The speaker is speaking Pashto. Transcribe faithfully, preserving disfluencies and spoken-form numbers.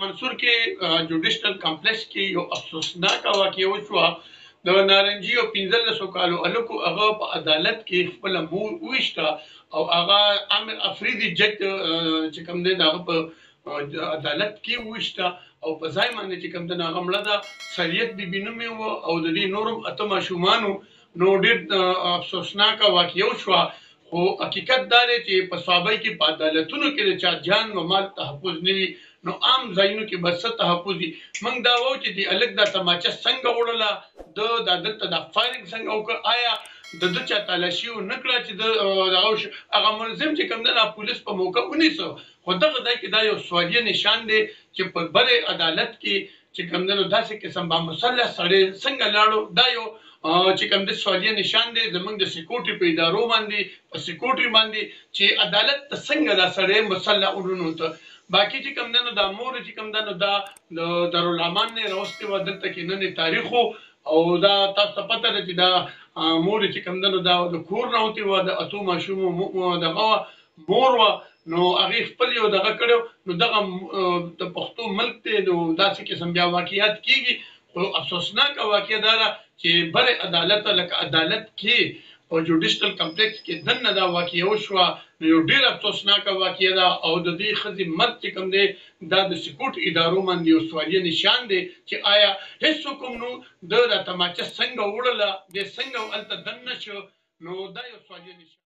منصور کې جوډیشنل کمپلیکس کې یو افسوسناکه واقعه وشوه. د نارنجي او پنځلسو کالو هلکو هغه په عدالت کې خپله مور وویشته او هغه عامر افریدي جج چې کوم دی د هغه په عدالت کې وویشته او په ځای باندې چې کوم دی نو هغه مړه ده. سریت بیبي نوم یې وه او د دې نور هم اته ماشومانو. نو ډېر افسوسناکه واقعه وشوه. خو حقیقت دا دی چې په صحابۍ کې په عدالتونو کې د چا جان و مال تحفظ نه وي، نو عام ځایونو کې به څه تحفظ وي. موږ دا وایو چې د هلک دا تماچه څنګه وړله، د دا دلته دا فایرنګ څنګه وکړه، آیا د ده چا تلاشي ونه کړه چې د هغه ملزم چې کوم دی دا پولیس په موقع ونیسه. خو دغه ځای کې دا یو سوالیه نشان دی چې په بلې عدالت کې چې کوم دی نو داسې قسم بامسلح سړی څنګه لاړو. دا یو چې کوم د سوالیه نشان دی زموږ د سکیورټي په ادارو باندې په سکیورټي باندې چې عدالت ته څنګه دا سړی مسلح وننوته. باقي چې کوم دی نو دا مور چې کوم دی نو دا د دارالامان نه راوستې وه، دلته کې نن تاریخ او دا تاسو ته پته ده چې دا مور چې کوم دی نو دا د کور نه وتې وه، د اتو ماشومو دغه وه مور وه. نو هغې خپل یو دغه کړی نو دغه د پښتو ملک دی نو داسې قسم بیا واقعیات کېږي. خو افسوسناکه واقعه دا ده چې بلې عدالت لکه عدالت کې په جوډیشنل کمپلیکس کې دننه دا واقعه وشوه. نو یو ډېر افسوسناکه واقعه ده او د دې ښځې مرګ چې کوم دی دا د سکیورټ ادارو باندې یو سوالیه نشان دی چې آیا هېڅوک هم نو د دا تماچه څنګه وړله، دی څنګه هلته دننه شو. نو دا یو سوالیه نشان